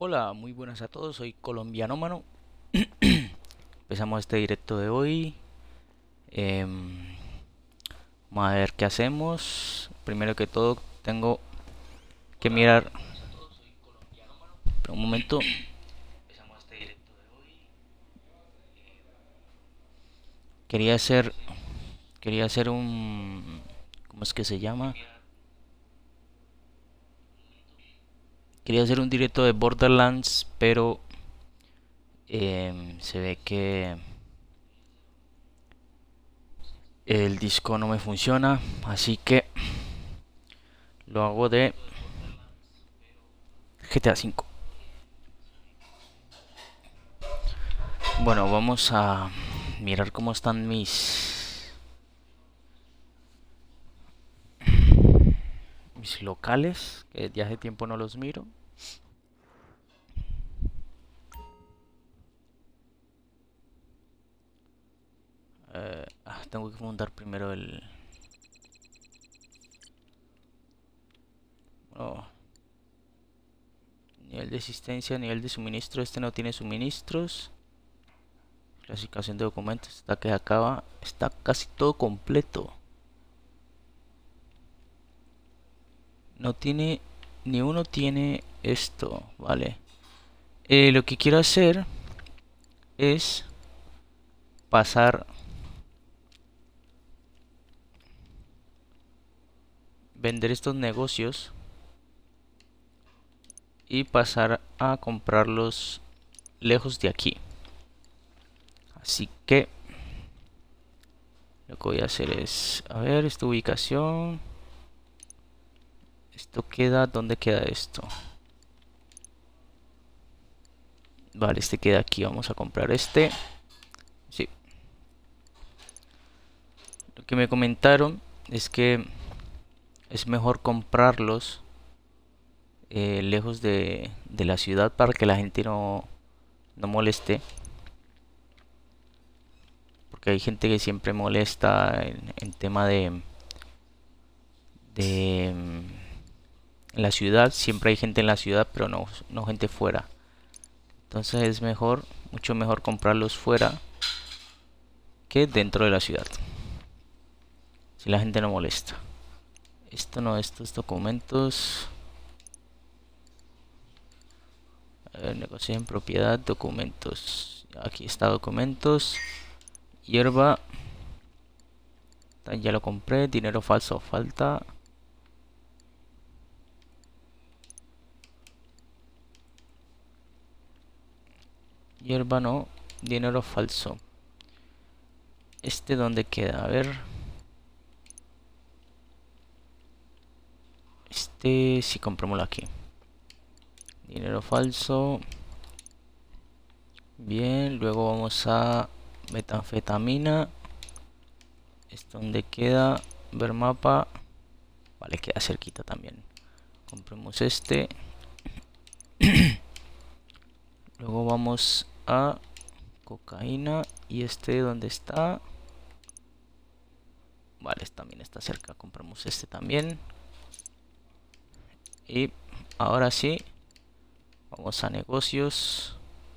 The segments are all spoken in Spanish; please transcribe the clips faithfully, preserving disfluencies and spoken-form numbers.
Hola, muy buenas a todos, soy Colombiano Mano. Empezamos este directo de hoy. Em, Vamos a ver qué hacemos. Primero que todo, tengo que mirar. Espera un momento. Quería hacer. Quería hacer un. ¿Cómo es que se llama? Quería hacer un directo de Borderlands, pero em, se ve que el disco no me funciona, así que lo hago de G T A cinco. Bueno, vamos a mirar cómo están mis mis locales, que ya hace tiempo no los miro. Eh, ah, tengo que montar primero el... Oh, nivel de existencia, nivel de suministro. Este no tiene suministros. Clasificación de documentos. Está que acaba. Está casi todo completo. No tiene... Ni uno tiene esto. Vale. Eh, lo que quiero hacer es pasar... Vender estos negocios y pasar a comprarlos lejos de aquí. Así que lo que voy a hacer es, a ver, esta ubicación. Esto queda, ¿dónde queda esto? Vale, este queda aquí, vamos a comprar este. Sí. Lo que me comentaron es que es mejor comprarlos eh, lejos de, de la ciudad para que la gente no, no moleste. Porque hay gente que siempre molesta en, en tema de... de en la ciudad, siempre hay gente en la ciudad, pero no, no gente fuera. Entonces es mejor, mucho mejor comprarlos fuera que dentro de la ciudad. Si la gente no molesta. Esto no, estos documentos. A ver, negocio en propiedad, documentos. Aquí está documentos. Hierba. Ya lo compré. Dinero falso falta. Hierba no. Dinero falso. Este dónde queda, a ver. Este sí, comprémoslo aquí. Dinero falso. Bien, luego vamos a metanfetamina. ¿Esto dónde queda? Ver mapa. Vale, queda cerquita también. Compremos este. Luego vamos a cocaína. Y este, ¿dónde está? Vale, este también está cerca. Compramos este también. Y ahora sí, vamos a negocios.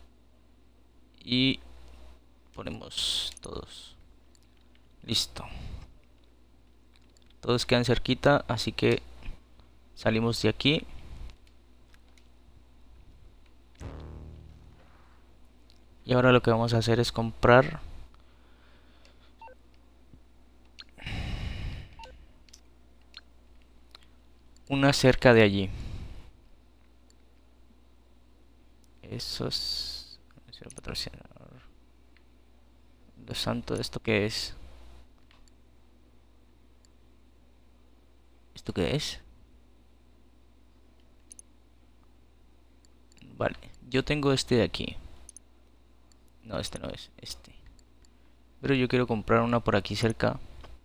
Y ponemos todos. Listo. Todos quedan cerquita, así que salimos de aquí. Y ahora lo que vamos a hacer es comprar una cerca de allí. Eso es... patrocinador. Dios santo, ¿esto qué es? ¿Esto qué es? Vale, yo tengo este de aquí. No, este no es, este. Pero yo quiero comprar una por aquí cerca.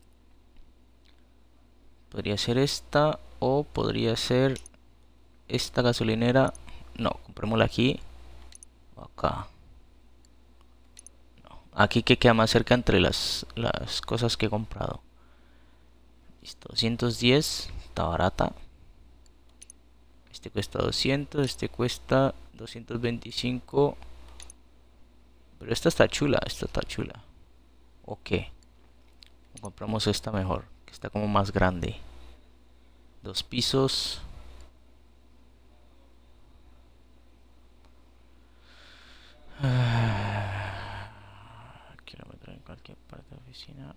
Podría ser esta o podría ser esta gasolinera. No, comprémosla aquí o acá. No, aquí que queda más cerca entre las, las cosas que he comprado. Listo, doscientos diez, está barata. Este cuesta doscientos, este cuesta doscientos veinticinco. Pero esta está chula, esta está chula. Ok. Compramos esta mejor, que está como más grande. Dos pisos. Quiero meter en cualquier parte de la oficina.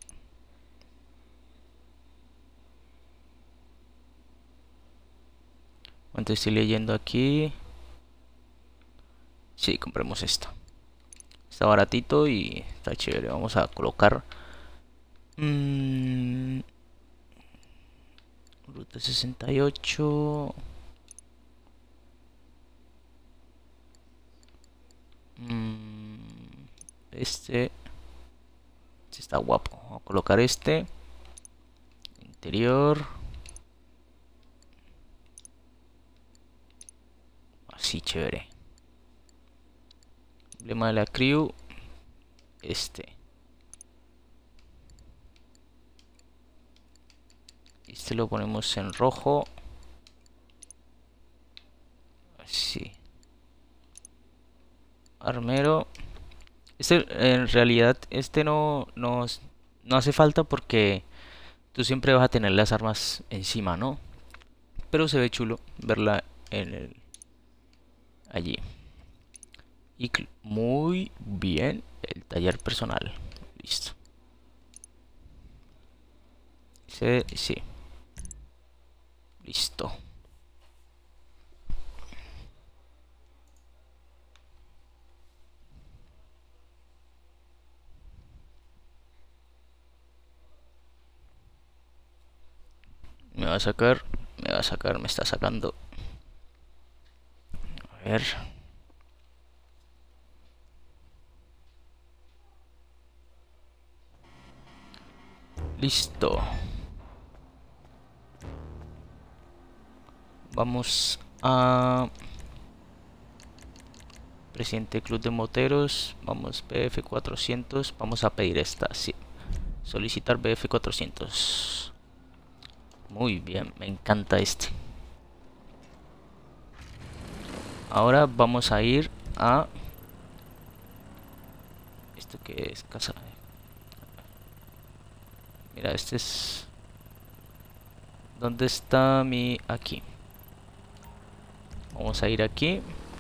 Entonces estoy leyendo aquí. Sí, compremos esta. Está baratito y está chévere. Vamos a colocar mmm, ruta sesenta y ocho. Mm, este, este está guapo. Vamos a colocar este. Interior. Así, chévere. Emblema de la crew. Este. Este lo ponemos en rojo. Así. Armero. Este, en realidad, este no, no, no hace falta porque tú siempre vas a tener las armas encima, ¿no? Pero se ve chulo verla en el, allí. Y muy bien, el taller personal. Listo. Sí, sí. Listo. Me va a sacar, me va a sacar, me está sacando. A ver. Listo. Vamos a presidente club de moteros. Vamos B F cuatrocientos. Vamos a pedir esta, sí. Solicitar B F cuatrocientos. Muy bien, me encanta este. Ahora vamos a ir a... ¿Esto qué es? Casa. Mira, este es... ¿Dónde está mi...? Aquí. Vamos a ir aquí.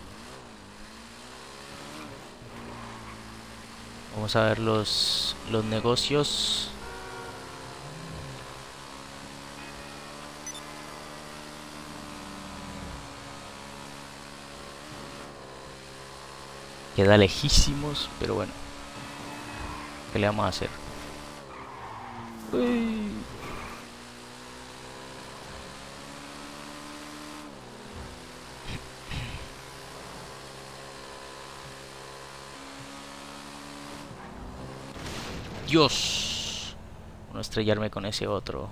Vamos a ver los, los negocios. Queda lejísimos, pero bueno. ¿Qué le vamos a hacer? Uy. Dios. No estrellarme con ese otro.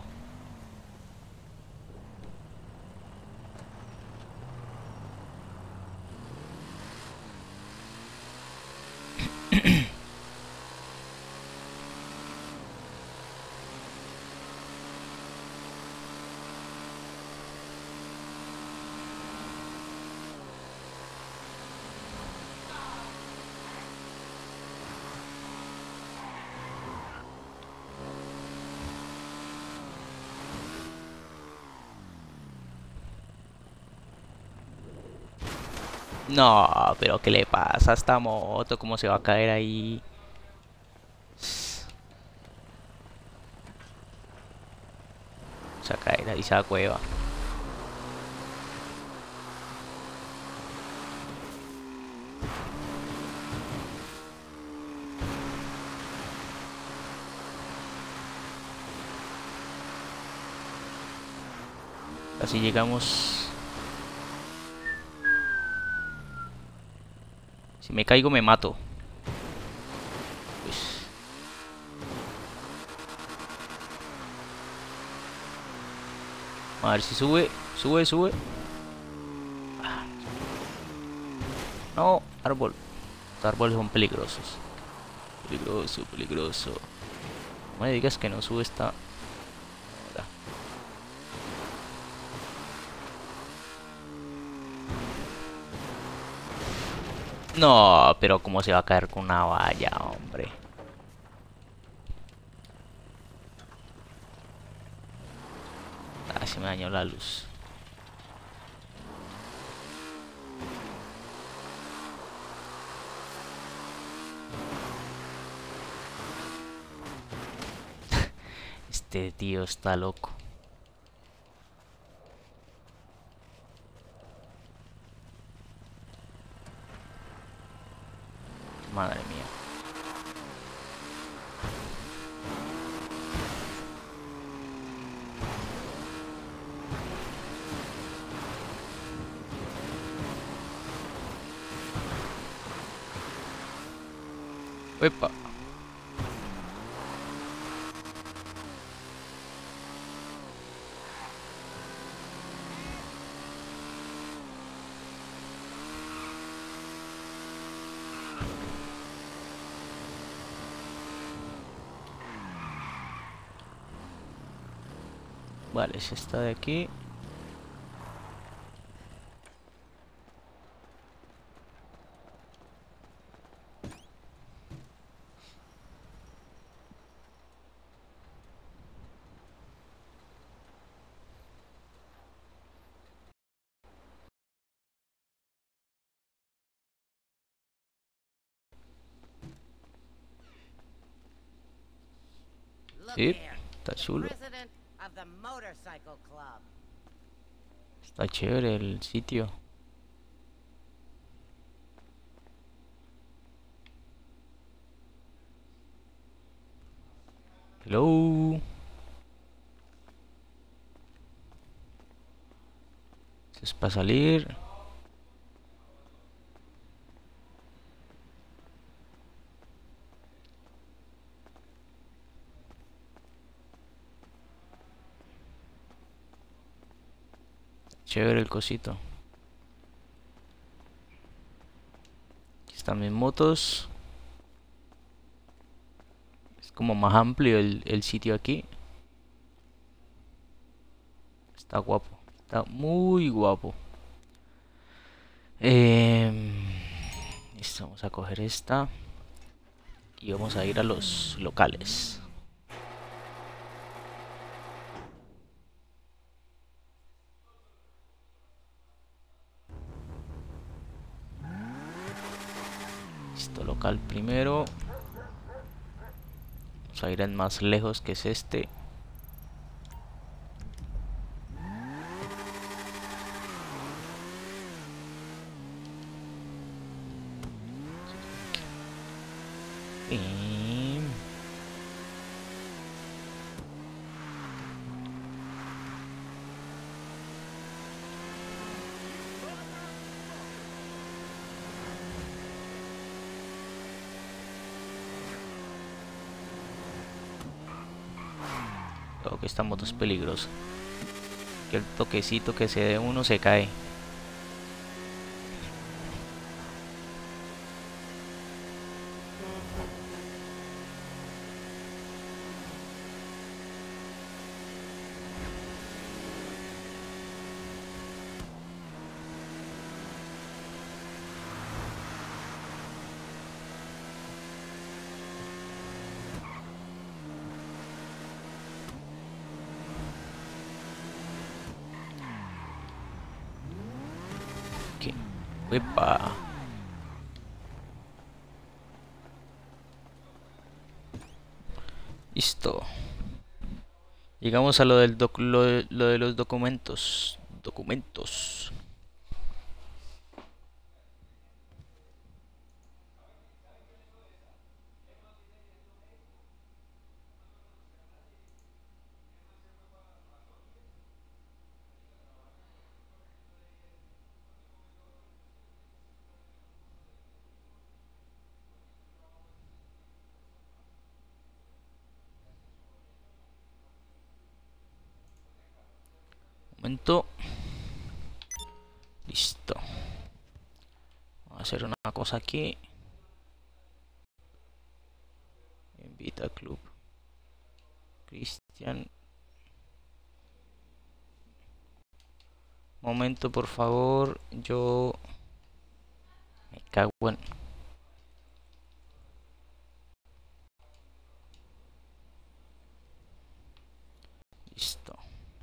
No, pero ¿qué le pasa a esta moto? ¿Cómo se va a caer ahí? Se va a caer ahí esa cueva. Así llegamos. Si me caigo me mato. Pues... A ver si sube. Sube, sube. Ah. No, árbol. Los árboles son peligrosos. Peligroso, peligroso. No me digas que no sube esta... No, pero cómo se va a caer con una valla, hombre. Ah, se me dañó la luz. Este tío está loco. Madre mía. Epa. Vale, se está de aquí. Sí, está chulo. Está chévere el sitio. Hello. Esto es para salir. Chévere el cosito. Aquí están mis motos. Es como más amplio el, el sitio aquí. Está guapo. Está muy guapo. Eh, listo, vamos a coger esta. Y vamos a ir a los locales. Listo, local primero. Vamos a ir en más lejos, que es este. Y... creo que esta moto es peligrosa. Que el toquecito que se dé uno se cae. Ok. Epa. Listo. Llegamos a lo del doc lo, de, lo de los documentos. Documentos. Momento. Listo. Vamos a hacer una cosa aquí. Invita al club. Cristian. Momento, por favor. Yo Me cago en... Listo.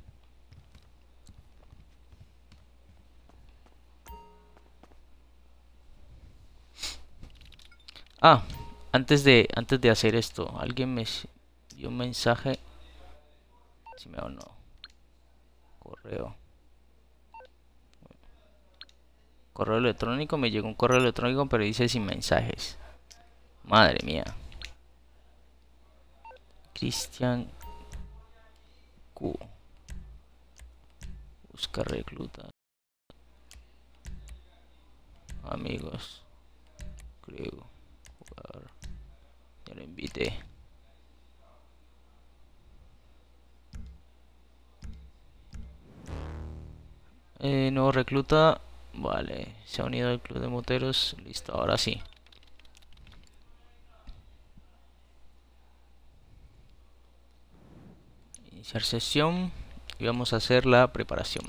Ah, antes de antes de hacer esto, alguien me dio un mensaje. Si me o no. Correo. Correo electrónico, me llegó un correo electrónico, pero dice sin mensajes. Madre mía. Cristian Q. Busca recluta. Amigos. Creo. Jugar. Ya lo invité. Eh, nuevo recluta. Vale. Se ha unido al club de moteros. Listo, ahora sí. Iniciar sesión. Y vamos a hacer la preparación.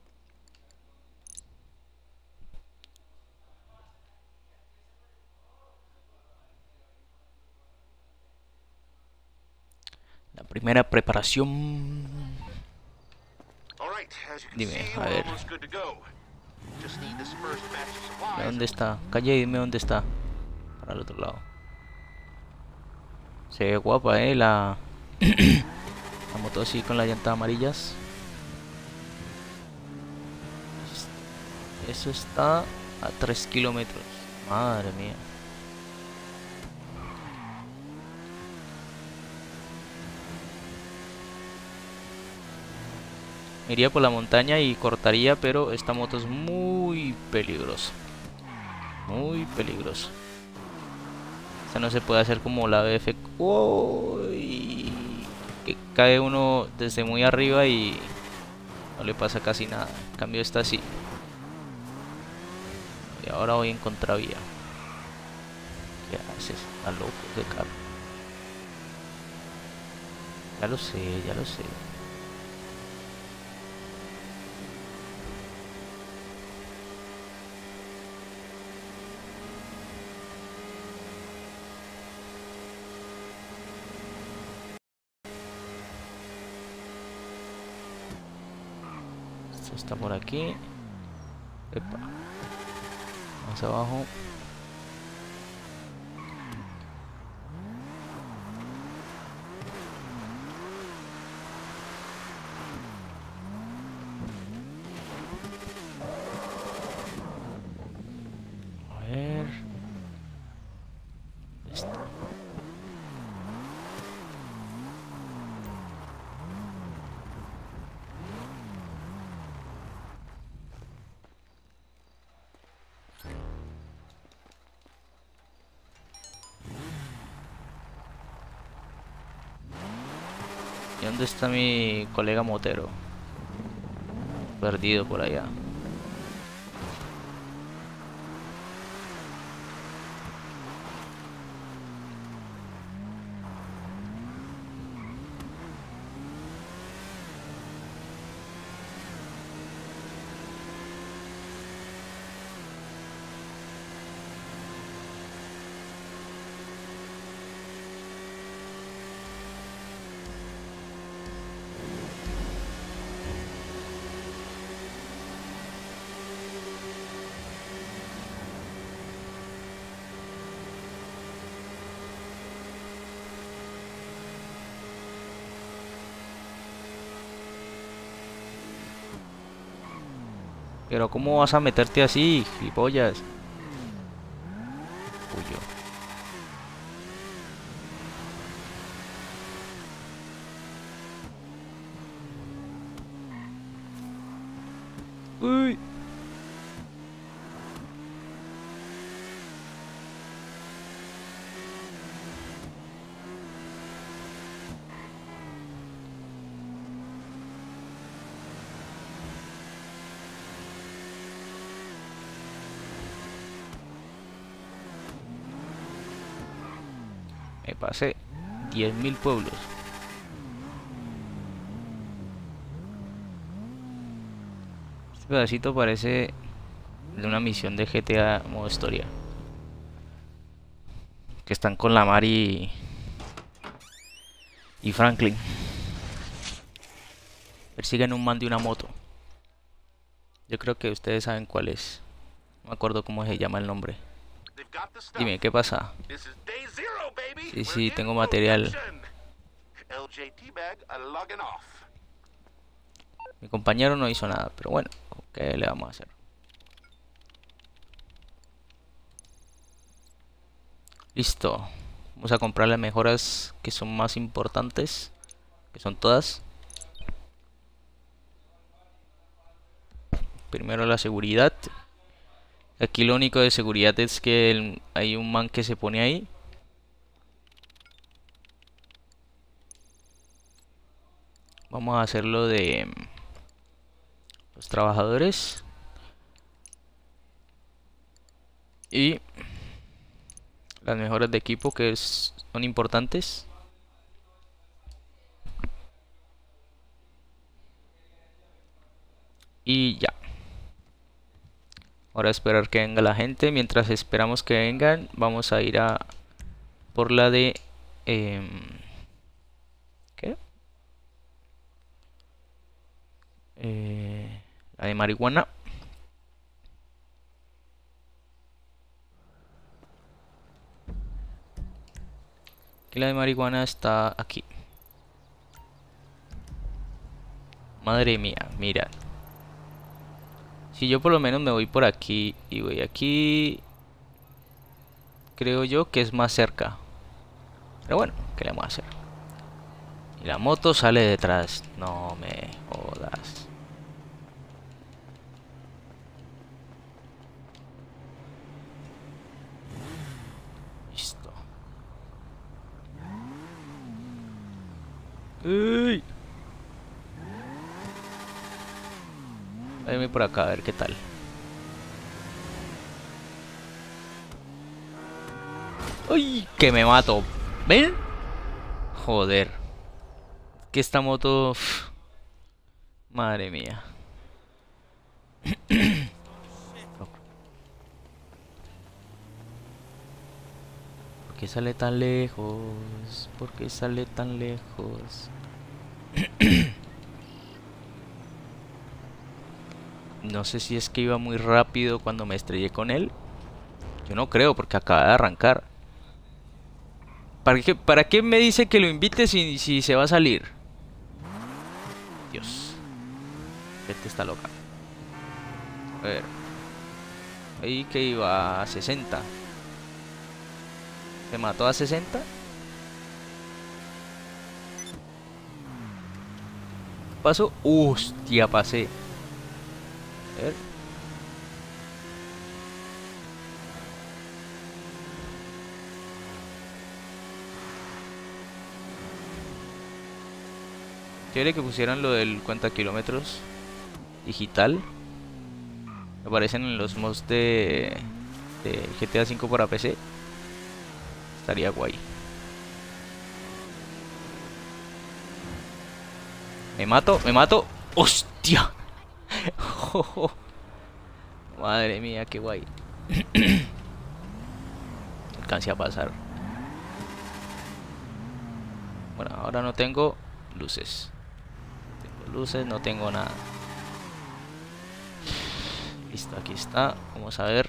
La primera preparación. Dime, a ver. Dime dónde está. Calle, dime dónde está. Para el otro lado. Se ve guapa, eh. La, la moto así con las llantas amarillas. Eso está a tres kilómetros. Madre mía. Me iría por la montaña y cortaría, pero esta moto es muy peligrosa. Muy peligrosa. Esta no se puede hacer como la B F. ¡Uy! Que cae uno desde muy arriba y no le pasa casi nada. En cambio esta sí. Y ahora voy en contravía. ¿Qué haces? Está loco de carro. Ya lo sé, ya lo sé. Esto está por aquí. Epa. Más abajo. A ver. Esto. ¿Y dónde está mi colega motero? Perdido por allá. Pero ¿cómo vas a meterte así, gilipollas? Puyo. Uy. Me pasé diez mil pueblos. Este pedacito parece de una misión de G T A modo historia. Que están con la Mari y Franklin. Persiguen un man de una moto. Yo creo que ustedes saben cuál es. No me acuerdo cómo se llama el nombre. Dime, ¿qué pasa? Sí, sí, tengo material. Mi compañero no hizo nada, pero bueno, ¿qué le vamos a hacer? Listo. Vamos a comprar las mejoras que son más importantes, que son todas. Primero la seguridad. Aquí lo único de seguridad es que el, hay un man que se pone ahí. Vamos a hacerlo de los trabajadores. Y las mejoras de equipo que es, son importantes. Y ya. Ahora esperar que venga la gente. Mientras esperamos que vengan, vamos a ir a por la de eh, ¿qué? Eh, la de marihuana. Que la de marihuana está aquí. Madre mía, mira. Si yo por lo menos me voy por aquí y voy aquí, creo yo que es más cerca. Pero bueno, ¿qué le vamos a hacer? Y la moto sale detrás. No me jodas. Listo. Uy. Voy a ir por acá a ver qué tal. ¡Uy! Que me mato. ¿Ven? Joder. Que esta moto... Uf. Madre mía. ¿Por qué sale tan lejos? ¿Por qué sale tan lejos? No sé si es que iba muy rápido cuando me estrellé con él. Yo no creo, porque acaba de arrancar. ¿Para qué, para qué me dice que lo invite si, si se va a salir? Dios. Gente está loca. A ver. Ahí que iba a sesenta. ¿Se mató a sesenta? ¿Paso? Hostia, pasé. A ver. Chévere que pusieran lo del cuenta kilómetros digital. Aparecen en los mods de, de G T A cinco para P C. Estaría guay. Me mato, me mato. ¡Hostia! Madre mía, qué guay. Alcancé a pasar. Bueno, ahora no tengo luces. Tengo luces, no tengo nada. Listo, aquí está. Vamos a ver.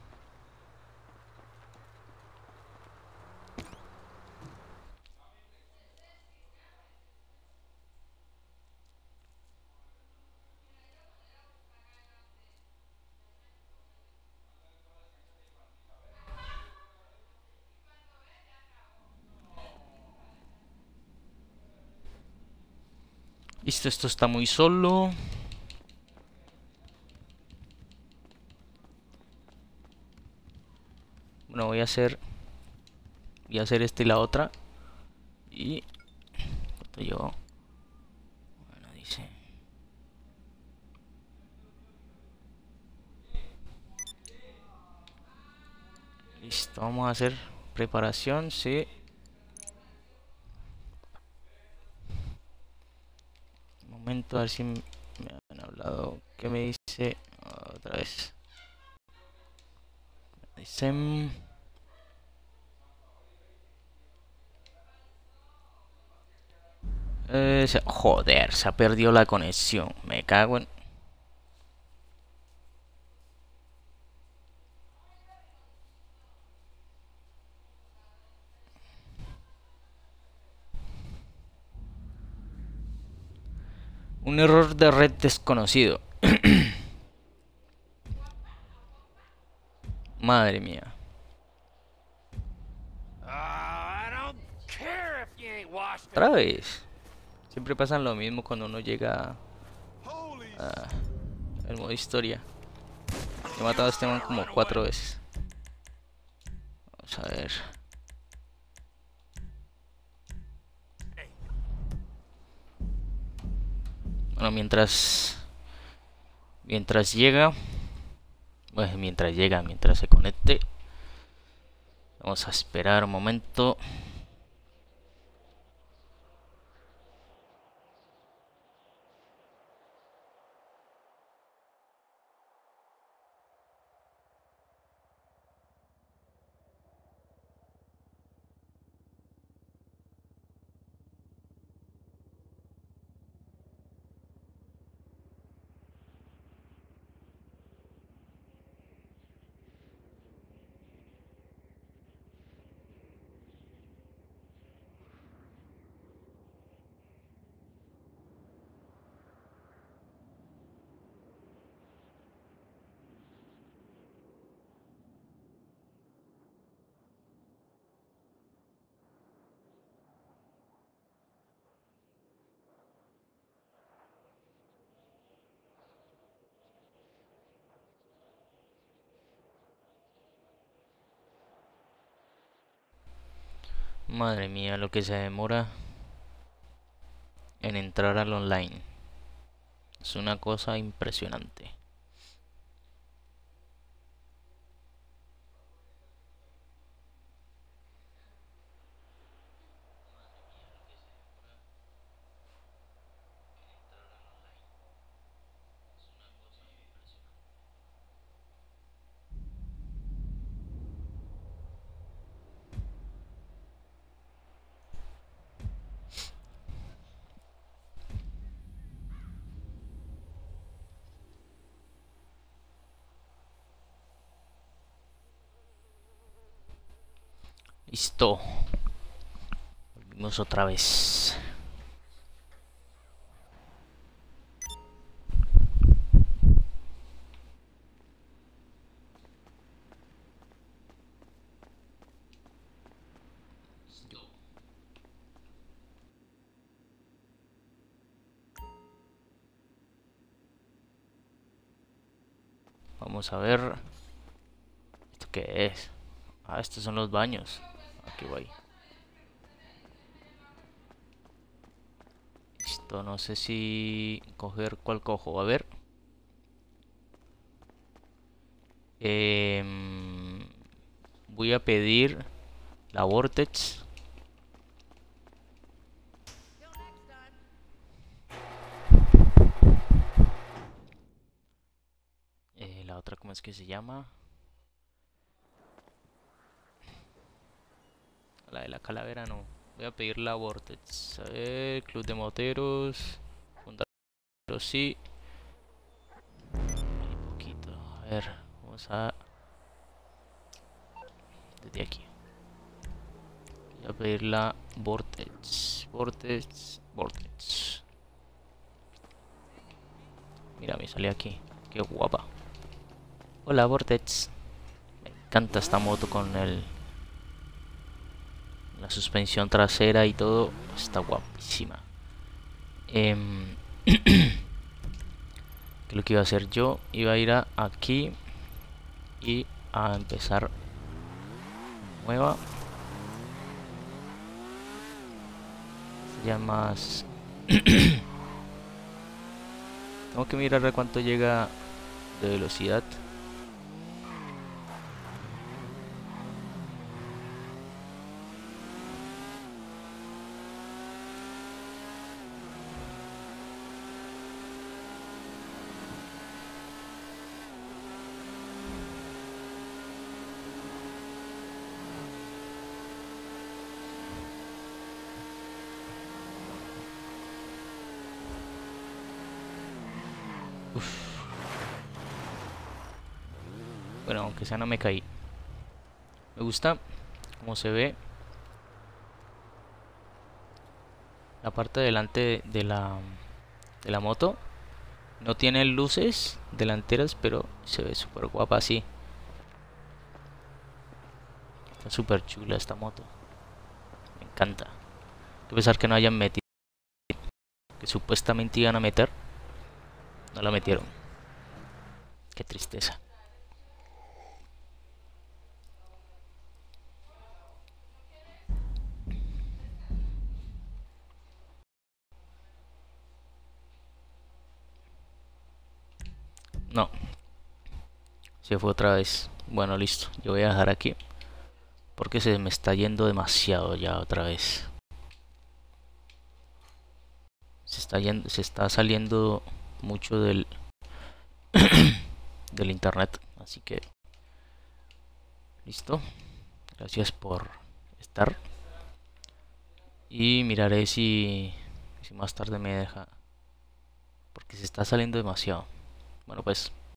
Listo, esto está muy solo. Bueno, voy a hacer voy a hacer este y la otra. Y ¿cuánto llevo? Bueno, dice listo, vamos a hacer preparación, sí. Un momento, a ver si me han hablado. ¿Qué me dice? Otra vez. Dicen... Eh, se- joder, se ha perdido la conexión. Me cago en... Un error de red desconocido. Madre mía. Otra vez. Siempre pasan lo mismo cuando uno llega a el modo historia. He matado a este man como cuatro veces. Vamos a ver. Bueno, mientras... Mientras llega... Bueno, mientras llega, mientras se conecte. Vamos a esperar un momento. Madre mía, lo que se demora en entrar al online. Es una cosa impresionante. Listo. Volvimos otra vez. Vamos a ver. ¿Esto qué es? Ah, estos son los baños. Aquí voy. Listo, no sé si coger cuál cojo. A ver. Em, voy a pedir la Vortex. Eh, la otra, ¿cómo es que se llama? La de la calavera no. Voy a pedir la Vortex. A ver, Club de Moteros. Fundador sí. Un poquito. A ver, vamos a... Desde aquí. Voy a pedir la Vortex. Vortex. Vortex. Mira, me sale aquí. Qué guapa. Hola, Vortex. Me encanta esta moto con el... La suspensión trasera y todo. Está guapísima. Eh, ¿Qué es lo que iba a hacer yo? Iba a ir a aquí y a empezar nueva. Ya más. Tengo que mirar a cuánto llega de velocidad. Bueno, aunque sea no me caí. Me gusta cómo se ve la parte delante de la, de la moto. No tiene luces delanteras, pero se ve súper guapa así. Está súper chula esta moto. Me encanta. A pesar que no hayan metido, que supuestamente iban a meter, no la metieron. Qué tristeza. No, se fue otra vez. Bueno, listo. Yo voy a dejar aquí. Porque se me está yendo demasiado ya otra vez. Se está yendo, se está saliendo mucho del del internet. Así que listo. Gracias por estar. Y miraré si, si más tarde me deja. Porque se está saliendo demasiado. Bueno, pues